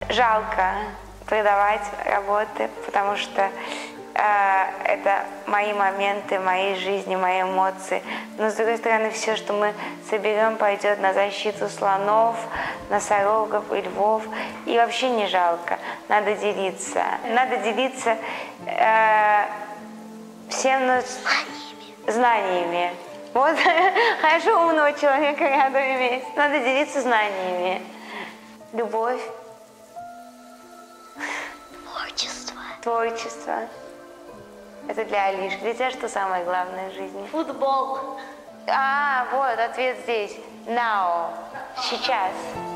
Жалко продавать работы, потому что это мои моменты, моей жизни, мои эмоции. Но, с другой стороны, все, что мы соберем, пойдет на защиту слонов, носорогов и львов. И вообще не жалко. Надо делиться. Надо делиться всем знаниями. Вот, хорошо умного человека рядом иметь. Надо делиться знаниями. Любовь. Творчество. Творчество. Это для Алиши. Для тебя что самое главное в жизни? Футбол. Вот, ответ здесь. Now. Сейчас.